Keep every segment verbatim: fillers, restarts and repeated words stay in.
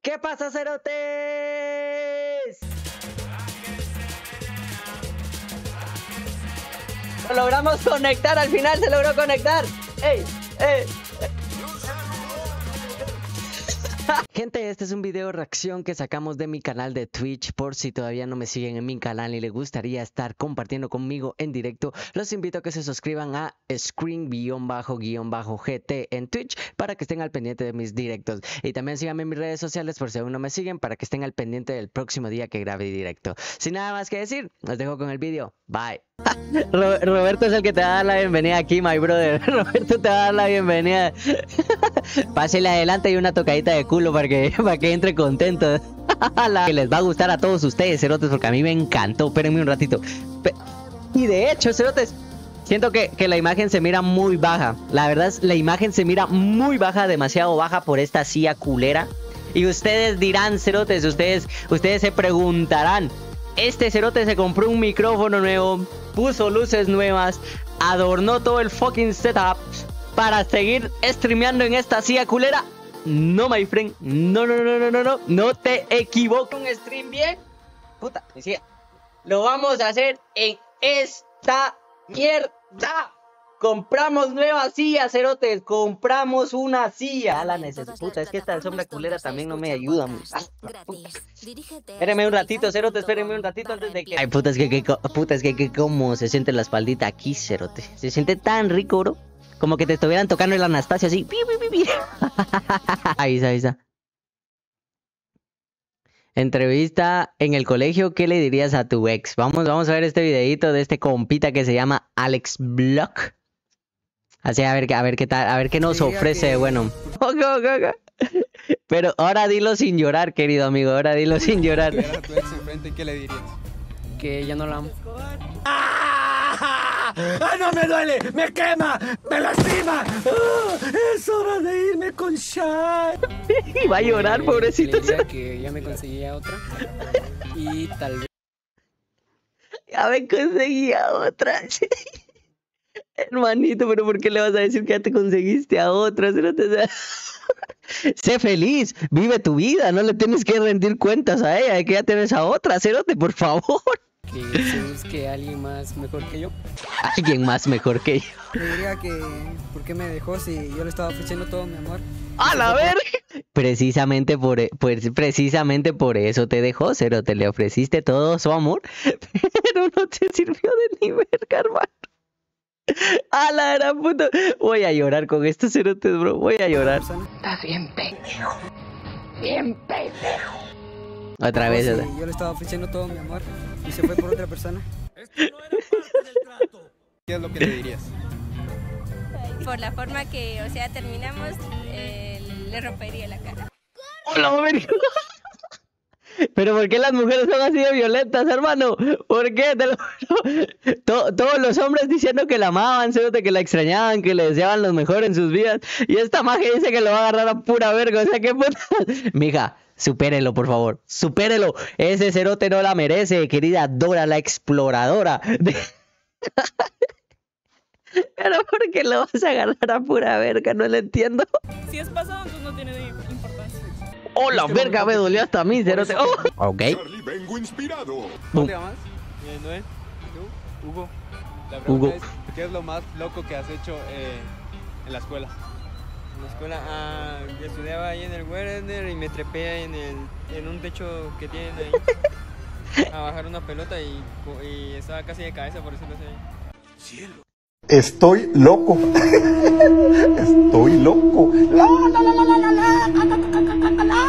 ¿Qué pasa, cerotes? Lo logramos conectar, al final se logró conectar. ¡Ey! ¡Ey! Gente, este es un video reacción que sacamos de mi canal de Twitch. Por si todavía no me siguen en mi canal y les gustaría estar compartiendo conmigo en directo, los invito a que se suscriban a Screen-G T en Twitch para que estén al pendiente de mis directos. Y también síganme en mis redes sociales por si aún no me siguen, para que estén al pendiente del próximo día que grabe directo. Sin nada más que decir, los dejo con el video. Bye. Roberto es el que te va a dar la bienvenida aquí, my brother. Roberto te va a dar la bienvenida. Pásele adelante y una tocadita de culo para que, para que entre contento. Que les va a gustar a todos ustedes, cerotes, porque a mí me encantó. Espérenme un ratito. Y de hecho, cerotes, siento que, que la imagen se mira muy baja. La verdad es, la imagen se mira muy baja, demasiado baja por esta silla culera. Y ustedes dirán, cerotes, ustedes, ustedes se preguntarán, este cerote se compró un micrófono nuevo, puso luces nuevas, adornó todo el fucking setup para seguir streameando en esta silla culera. No, my friend, no, no, no, no, no, no, no te equivoques. Un stream bien, puta, decía, lo vamos a hacer en esta mierda. Compramos nueva silla, cerotes, compramos una silla. A la necesidad, puta, es que esta sombra culera también no me ayuda. Espérenme un ratito, cerote, espérenme un ratito antes de que... Ay, puta, es que, que puta, es que, que cómo se siente la espaldita aquí, cerote. Se siente tan rico, bro. Como que te estuvieran tocando el Anastasia así. Ahí está, ahí está. Entrevista en el colegio, ¿qué le dirías a tu ex? Vamos, vamos a ver este videito de este compita que se llama Alex Block. Así, a ver, a ver qué tal, a ver qué nos ofrece de bueno. Pero ahora dilo sin llorar, querido amigo, ahora dilo sin llorar. Si a tu ex enfrente, ¿qué le dirías? Que ya no la amo. ¡Ah! ¡Ah, no me duele! ¡Me quema! ¡Me lastima! ¡Ah! ¡Es hora de irme con Shai! Va a llorar, Eh, pobrecito. Le diría que ya me conseguía otra. Y tal vez... Ya me conseguía otra. Hermanito, pero ¿por qué le vas a decir que ya te conseguiste a otra? Sé feliz, vive tu vida, no le tienes que rendir cuentas a ella de que ya tienes a otra, cerote, por favor. Que se busque a alguien más mejor que yo. Alguien más mejor que yo. Le diría que... ¿Por qué me dejó si yo le estaba ofreciendo todo mi amor? ¡A la verga! Precisamente por, pues, precisamente por eso te dejó, cerote, le ofreciste todo su amor, pero no te sirvió de ni verga, hermano. A la gran puta. Voy a llorar con estos cerotes, bro. Voy a llorar. Estás bien pendejo. Bien pendejo. Otra vez. Sí, yo le estaba ofreciendo todo mi amor y se fue por otra persona. Esto no era parte del trato. ¿Qué es lo que le dirías? Por la forma que, o sea, terminamos, eh, le rompería la cara. ¡Hola, verga! Pero ¿por qué las mujeres son así de violentas, hermano? ¿Por qué? Te lo juro. To todos los hombres diciendo que la amaban, cerote, que la extrañaban, que le deseaban lo mejor en sus vidas. Y esta magia dice que lo va a agarrar a pura verga. O sea, ¿qué puta? Mija, supérelo, por favor. Supérelo. Ese cerote no la merece, querida Dora la exploradora. Pero ¿por qué lo vas a agarrar a pura verga? No lo entiendo. Si es pasado, entonces no tiene importancia. ¡Oh, la verga! Me dolió hasta a mí, cerote. Oh. Ok. Charlie, vengo inspirado. ¿Cómo te llamas? Eh, Noé. ¿Tú? Hugo. La pregunta Hugo. es, ¿qué es lo más loco que has hecho eh, en la escuela? En la escuela, ah, yo estudiaba ahí en el Werner y me trepé en, el, en un techo que tienen ahí a bajar una pelota y, y estaba casi de cabeza, por eso lo sé. Cielo. Estoy loco. Estoy loco. La, la, la, la, la, la, la, la.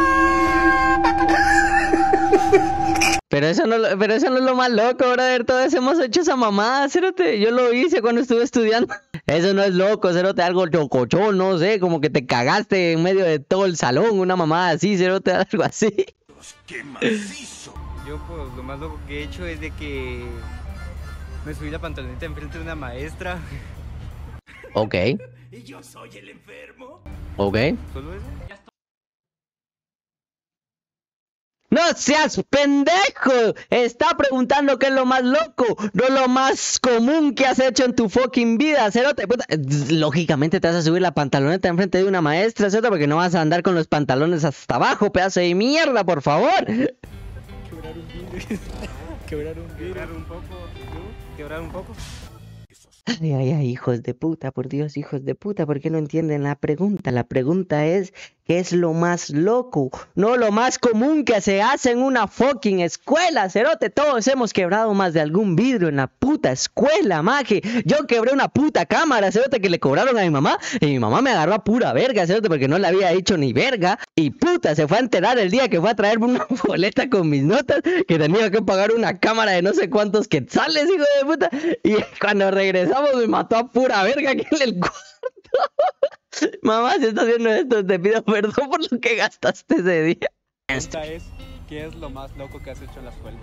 Pero eso no, pero eso no es lo más loco, brother. Todos hemos hecho esa mamada, cerote. Yo lo hice cuando estuve estudiando. Eso no es loco, cerote. Algo locochón, no sé. Como que te cagaste en medio de todo el salón. Una mamada así, cerote. Algo así. ¡Qué macizo! Yo pues lo más loco que he hecho es de que me subí la pantaloneta enfrente de una maestra. Ok. ¿Y yo soy el enfermo? Ok. ¿Solo eso? No seas pendejo. Está preguntando qué es lo más loco, no lo más común que has hecho en tu fucking vida, cerote. Puta. Lógicamente te vas a subir la pantaloneta enfrente de una maestra, cerote, porque no vas a andar con los pantalones hasta abajo, pedazo de mierda, por favor. Quebrar un vidrio. Quebrar un vidrio. Quebrar un poco. ¿Tú? Quebrar un poco. Ay, ay, ay, hijos de puta, por Dios, hijos de puta, ¿por qué no entienden la pregunta? La pregunta es, ¿qué es lo más loco? No lo más común que se hace en una fucking escuela, cerote. Todos hemos quebrado más de algún vidrio en la puta escuela, maje. Yo quebré una puta cámara, cerote, que le cobraron a mi mamá, y mi mamá me agarró a pura verga, cerote, porque no le había dicho ni verga. Y puta, se fue a enterar el día que fue a traerme una boleta con mis notas, que tenía que pagar una cámara de no sé cuántos quetzales, hijo de puta. Y cuando regresamos me mató a pura verga aquí en el cuarto. Mamá, si estás viendo esto, te pido perdón por lo que gastaste ese día. Esta es, ¿qué es lo más loco que has hecho en la escuela?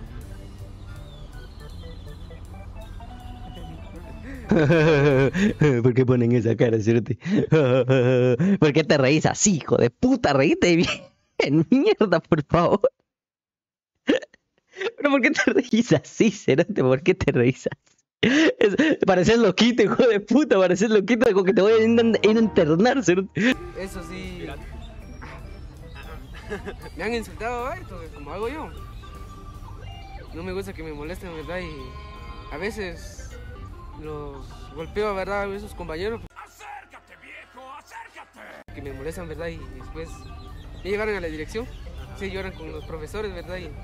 ¿Por qué ponen esa cara, cerote? ¿Por qué te reís así, hijo de puta? Reíte bien. Mierda, por favor. ¿Pero por qué te reís así, cerote? ¿Por qué te reís así? Es, pareces loquito, hijo de puta, pareces loquito, como que te voy a ir a internar, cerote. Eso sí. Me han insultado, ¿eh? Como hago yo. No me gusta que me molesten, ¿verdad? Y a veces los golpeo, ¿verdad? A esos compañeros. ¡Acércate, viejo! ¡Acércate! Que me molestan, ¿verdad? Y después me llegaron a la dirección. Sí, lloran con los profesores, ¿verdad? Y...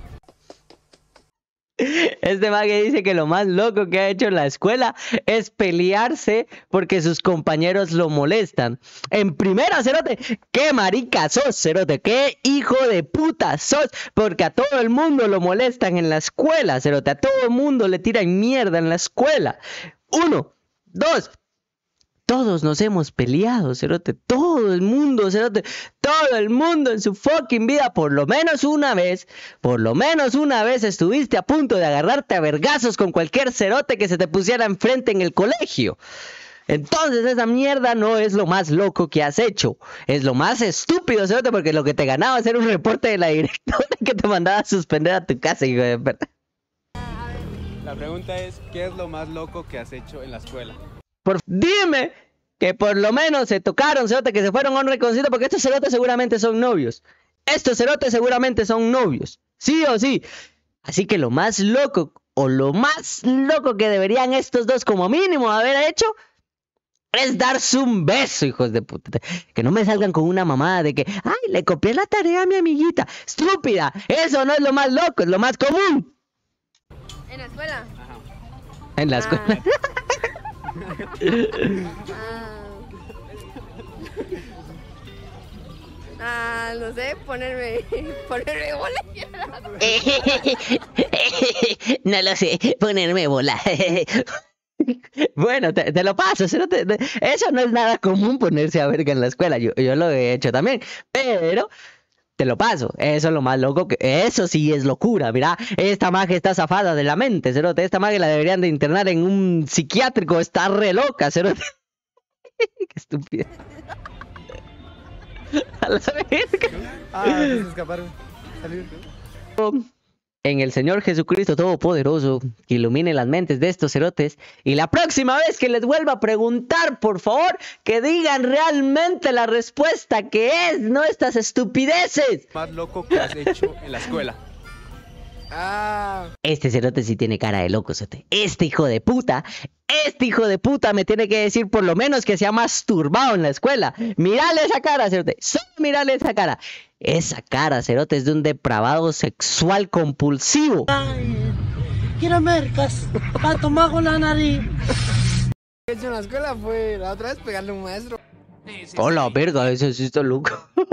Este mague dice que lo más loco que ha hecho en la escuela es pelearse porque sus compañeros lo molestan. En primera, cerote, qué marica sos, cerote, qué hijo de puta sos, porque a todo el mundo lo molestan en la escuela, cerote, a todo el mundo le tiran mierda en la escuela. Uno, dos, todos nos hemos peleado, cerote, todo el mundo, cerote, todo el mundo en su fucking vida, por lo menos una vez, por lo menos una vez estuviste a punto de agarrarte a vergazos con cualquier cerote que se te pusiera enfrente en el colegio. Entonces esa mierda no es lo más loco que has hecho, es lo más estúpido, cerote, porque lo que te ganaba era un reporte de la directora que te mandaba a suspender a tu casa, hijo de perra. La pregunta es, ¿qué es lo más loco que has hecho en la escuela? Por, dime que por lo menos se tocaron, cerote, que se fueron a un reconcilio, porque estos cerotes seguramente son novios. Estos cerotes seguramente son novios, sí o sí. Así que lo más loco, o lo más loco que deberían estos dos como mínimo haber hecho, es darse un beso, hijos de puta. Que no me salgan con una mamada de que, ay, le copié la tarea a mi amiguita. Estúpida, eso no es lo más loco, es lo más común. ¿En la escuela? En la escuela. Ah, ah, no sé, ponerme, ponerme bola. No lo sé, ponerme bola. Bueno, te, te lo paso, eso no, te, eso no es nada común, ponerse a verga en la escuela. Yo, yo lo he hecho también, pero te lo paso. Eso es lo más loco que... Eso sí es locura, mira. Esta magia está zafada de la mente, cerote. Esta magia la deberían de internar en un psiquiátrico. Está re loca, cerote. Qué estúpida. A la verga. Ah, se escaparon. Salir. En el Señor Jesucristo Todopoderoso, que ilumine las mentes de estos cerotes. Y la próxima vez que les vuelva a preguntar, por favor, que digan realmente la respuesta que es, no estas estupideces. ¿Más loco que has hecho en la escuela? Ah. Este cerote sí tiene cara de loco, cerote. Este hijo de puta, este hijo de puta me tiene que decir por lo menos que se ha masturbado en la escuela. Mírale esa cara, cerote. Solo mírale esa cara. Esa cara, cerote, es de un depravado sexual compulsivo. Ay, quiero mercas para tomar con la nariz. Lo que he hecho en la escuela fue la otra vez pegarle a un maestro. Hola, verga, ese sí está loco.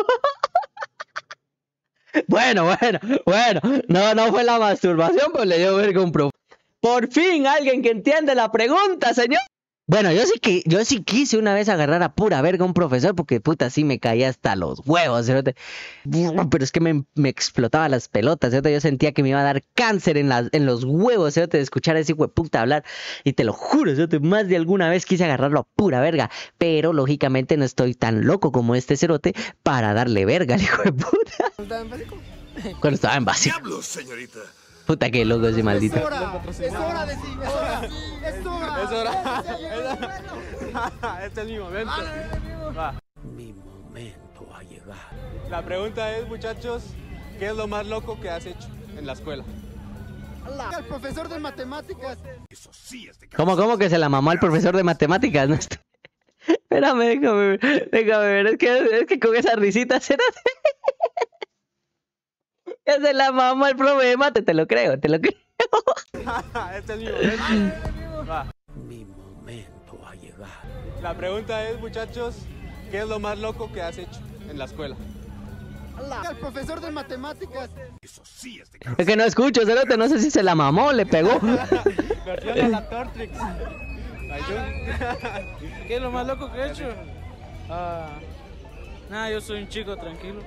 Bueno, bueno, bueno. No, no fue la masturbación, pues le dio verga un profe. Por fin alguien que entiende la pregunta, señor. Bueno, yo sí que, yo sí quise una vez agarrar a pura verga a un profesor porque puta sí me caía hasta los huevos, cerote. Pero es que me, me explotaba las pelotas, cerote. Yo sentía que me iba a dar cáncer en, las, en los huevos, cerote, de escuchar a ese hijo de puta hablar. Y te lo juro, cerote, más de alguna vez quise agarrarlo a pura verga. Pero lógicamente no estoy tan loco como este cerote para darle verga al hijo de puta. Cuando estaba en básico. Diablos, señorita. Puta que loco ese maldito. Es hora de sí, es hora, es hora. Es hora. Este es mi momento. Va. Mi momento ha llegado. La pregunta es, muchachos, ¿qué es lo más loco que has hecho en la escuela? El profesor de matemáticas. Eso sí es de ¿Cómo, cómo que se la mamó al profesor de matemáticas? No estoy... Espérame, déjame ver, déjame ver. Es que, es que con esa risita será... Que se la mamó al profe de mate, te lo creo, te lo creo. Este es mi momento. Va. Mi momento ha llegado. La pregunta es, muchachos, ¿qué es lo más loco que has hecho en la escuela? El profesor de matemáticas. Eso sí es de Es que no escucho, cerote, no sé si se la mamó o le pegó. Versión a la Tortrix. ¿Qué es lo más loco que he hecho? Ah, nada, yo soy un chico tranquilo.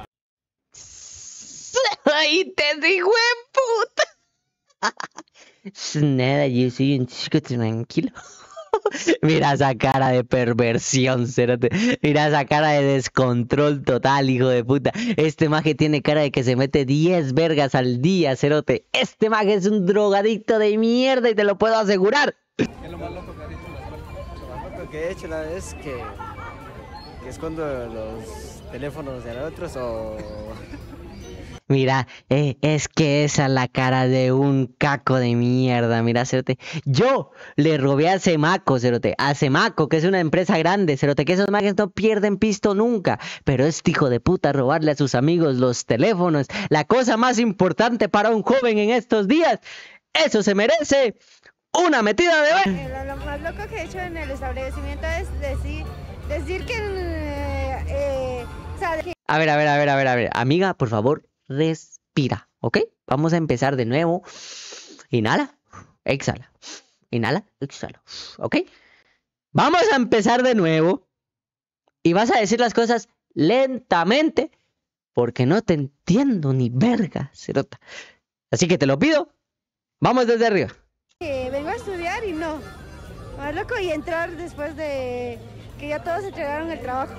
¡Ay, te digo, puta! Nada, yo soy un chico tranquilo. Mira esa cara de perversión, cerote. Mira esa cara de descontrol total, hijo de puta. Este maje tiene cara de que se mete diez vergas al día, cerote. Este maje es un drogadicto de mierda y te lo puedo asegurar. ¿Qué es lo más loco que has hecho en la escuela? Lo más loco que he hecho la vez que, que escondo los teléfonos de otros o... Mira, eh, es que esa es la cara de un caco de mierda, mira, cerote. Yo le robé a Semaco, cerote, a Semaco, que es una empresa grande, cerote, que esos mages no pierden pisto nunca. Pero este hijo de puta robarle a sus amigos los teléfonos, la cosa más importante para un joven en estos días. Eso se merece una metida de... Eh, Lo, lo más loco que he hecho en el establecimiento es decir, decir que... eh, eh, o sea, que... A ver, a ver, a ver, a ver, a ver, amiga, por favor. Respira, ¿ok? Vamos a empezar de nuevo. Inhala, exhala. Inhala, exhala, ¿ok? Vamos a empezar de nuevo. Y vas a decir las cosas lentamente, porque no te entiendo ni verga, cerota. Así que te lo pido. Vamos desde arriba. que vengo a estudiar y no. Más loco y entrar después de que ya todos entregaron el trabajo.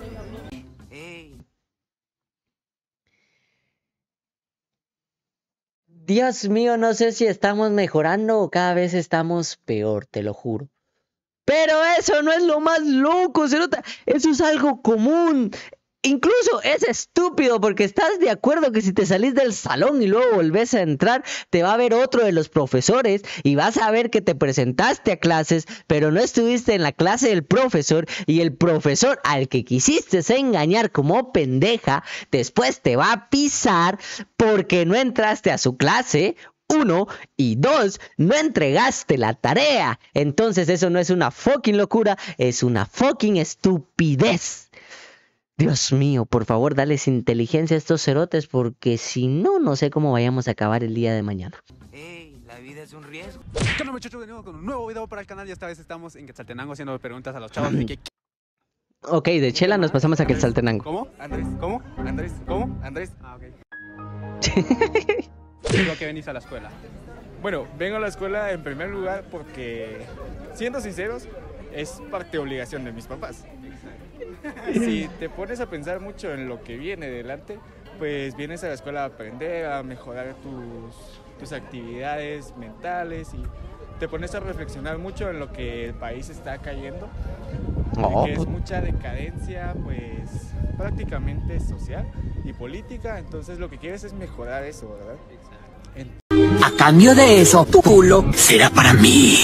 Dios mío, no sé si estamos mejorando o cada vez estamos peor, te lo juro. Pero eso no es lo más loco, cerota. Eso es algo común. Incluso es estúpido porque estás de acuerdo que si te salís del salón y luego volvés a entrar, te va a ver otro de los profesores y vas a ver que te presentaste a clases, pero no estuviste en la clase del profesor y el profesor al que quisiste engañar como pendeja, después te va a pisar porque no entraste a su clase. Uno, y dos, no entregaste la tarea. Entonces eso no es una fucking locura, es una fucking estupidez. Dios mío, por favor, dales inteligencia a estos cerotes porque si no, no sé cómo vayamos a acabar el día de mañana. Ey, la vida es un riesgo. ¿Qué onda, muchachos? De nuevo con un nuevo video para el canal y esta vez estamos en Quetzaltenango haciendo preguntas a los chavos de que... Ok, de Chela nos pasamos a Quetzaltenango. ¿Cómo? Andrés, ¿cómo? Andrés, ¿cómo? Andrés. Ah, ok. ¿Por qué venís a la escuela? Bueno, vengo a la escuela en primer lugar porque, siendo sinceros, es parte de obligación de mis papás. Y si te pones a pensar mucho en lo que viene delante, pues vienes a la escuela a aprender, a mejorar tus, tus actividades mentales y te pones a reflexionar mucho en lo que el país está cayendo, Oh. que es mucha decadencia, pues prácticamente social y política, entonces lo que quieres es mejorar eso, ¿verdad? A cambio de eso, tu culo será para mí.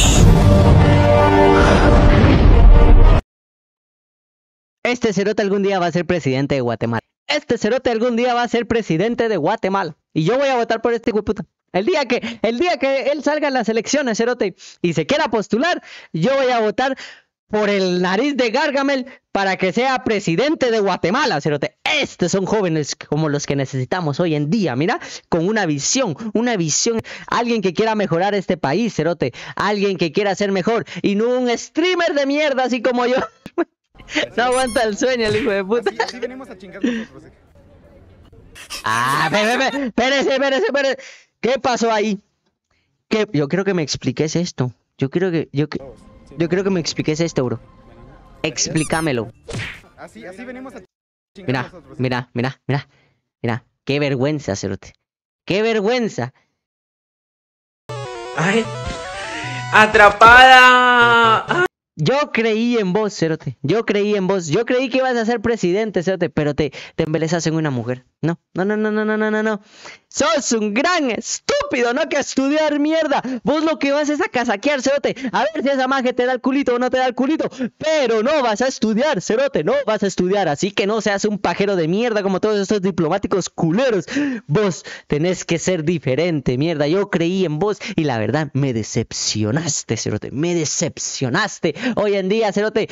Este cerote algún día va a ser presidente de Guatemala. Este cerote algún día va a ser presidente de Guatemala. Y yo voy a votar por este hueputa. El día que, el día que él salga en las elecciones, cerote, y se quiera postular, yo voy a votar por el nariz de Gargamel para que sea presidente de Guatemala, cerote. Estos son jóvenes como los que necesitamos hoy en día, mira, con una visión, una visión, alguien que quiera mejorar este país, cerote, alguien que quiera ser mejor y no un streamer de mierda así como yo. No aguanta el sueño, el hijo de puta. Así, así venimos a chingar nosotros, ¿eh? Ah, espérese, espérese, espérese, espérese. ¿Qué pasó ahí? ¿Qué? Yo creo que me expliques esto. Yo creo que, yo, yo creo que me expliques esto, bro. Explícamelo. Así, así venimos a chingar Mira, nosotros. mira, mira, mira, mira. Qué vergüenza, cerote. Qué vergüenza. Ay, atrapada. Ay. Yo creí en vos, cerote. Yo creí en vos. Yo creí que ibas a ser presidente, cerote. Pero te, te embelezas en una mujer. No, no, no, no, no, no, no, no, no. Sos un gran estúpido, no que estudiar mierda. Vos lo que vas es a casaquear, cerote. A ver si esa magia te da el culito o no te da el culito. Pero no vas a estudiar, cerote. No vas a estudiar. Así que no seas un pajero de mierda como todos estos diplomáticos culeros. Vos tenés que ser diferente, mierda. Yo creí en vos y la verdad me decepcionaste, cerote. Me decepcionaste. Hoy en día, cerote.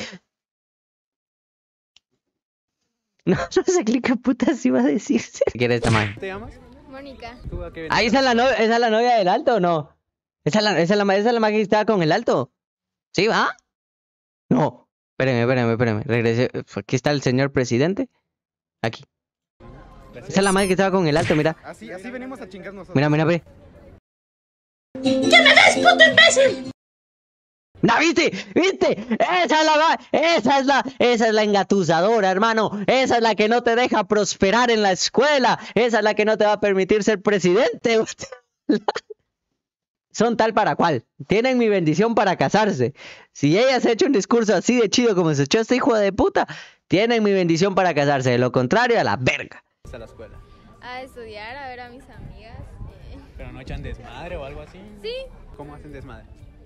No, no sé qué putas iba a decir. ¿Qué eres esta magia? ¿Te llamas? Mónica. ¿Tú a qué venís? Ah, ¿esa es la novia, esa es la novia del alto o no? ¿Esa es la, esa es la, esa es la magia que estaba con el alto? ¿Sí, va? No. Espérenme, espérenme, espérenme. Regresé. Aquí está el señor presidente. Aquí. Esa es la magia que estaba con el alto, mira. Así, así venimos a chingar nosotros. Mira, mira, ve. ¿Qué me ves, puto imbécil? ¿No viste? ¿Viste? Esa es la esa es la esa es la engatusadora, hermano. Esa es la que no te deja prosperar en la escuela. Esa es la que no te va a permitir ser presidente. Son tal para cual. Tienen mi bendición para casarse. Si ella se ha hecho un discurso así de chido como se echó este hijo de puta, tienen mi bendición para casarse. De lo contrario, a la verga. A la escuela. A estudiar, a ver a mis amigas. eh. ¿Pero no echan desmadre o algo así? Sí, ¿Cómo hacen desmadre?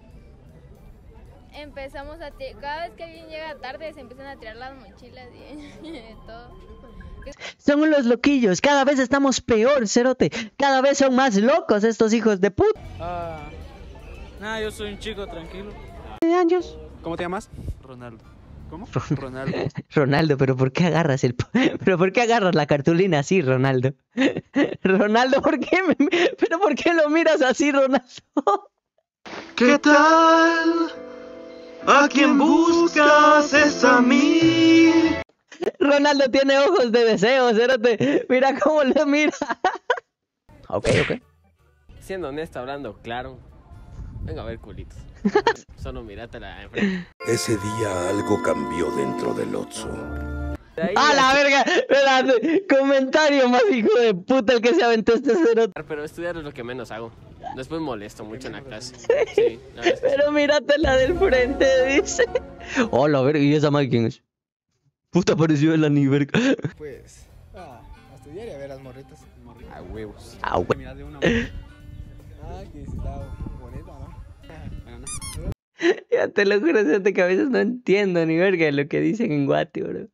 empezamos a tirar, cada vez que alguien llega tarde se empiezan a tirar las mochilas y de todo. Son los loquillos. Cada vez estamos peor, cerote. Cada vez son más locos estos hijos de puta. Ah, nada, yo soy un chico tranquilo. ¿De años? ¿Cómo te llamas? Ronaldo. ¿Cómo? Ronaldo. Ronaldo, pero ¿por qué agarras el pero por qué agarras la cartulina así, Ronaldo? Ronaldo, ¿por qué me... pero por qué lo miras así, Ronaldo? ¿Qué tal? ¿A quién buscas? Es a mí. Ronaldo tiene ojos de deseo, cerote. Mira cómo lo mira. Ok, ok. Siendo honesto, hablando claro, venga a ver culitos. Solo míratela enfrente. Ese día algo cambió dentro del Otso. ¡A la verga! Espérate, comentario más hijo de puta el que se aventó este cerote. Pero estudiar es lo que menos hago. Después molesto mucho en la clase. Sí, la verdad es que Pero mírate la del frente, dice. Hola, a ver, ¿y esa madre quién es? Puta, pareció el aniverga. Pues, ah, a estudiar y a ver las morritas. a huevos. Ah, hue- Miras de una morrita. Ah, que si está bonita, ¿no? Bueno, no. Ya te lo juro, cerote, que a veces no entiendo ni verga de lo que dicen en Guate, bro.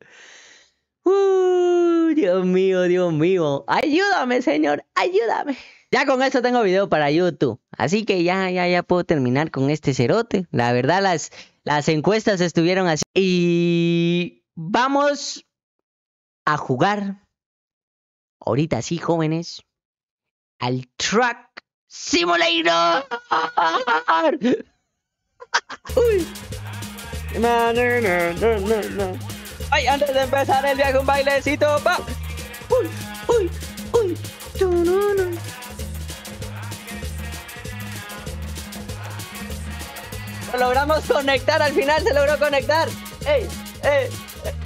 Uh, Dios mío, Dios mío. Ayúdame, señor, ayúdame. Ya con esto tengo video para YouTube. Así que ya, ya, ya puedo terminar con este cerote. La verdad, las, las encuestas estuvieron así. Y vamos a jugar. Ahorita sí, jóvenes. Al Truck Simulator. Uy. No, no, no, no, no, no. Ay, antes de empezar el viaje, un bailecito, pa. Uy, uy, uy. Tu, no, no. Lo logramos conectar, al final se logró conectar. ¡Ey! ¡Ey!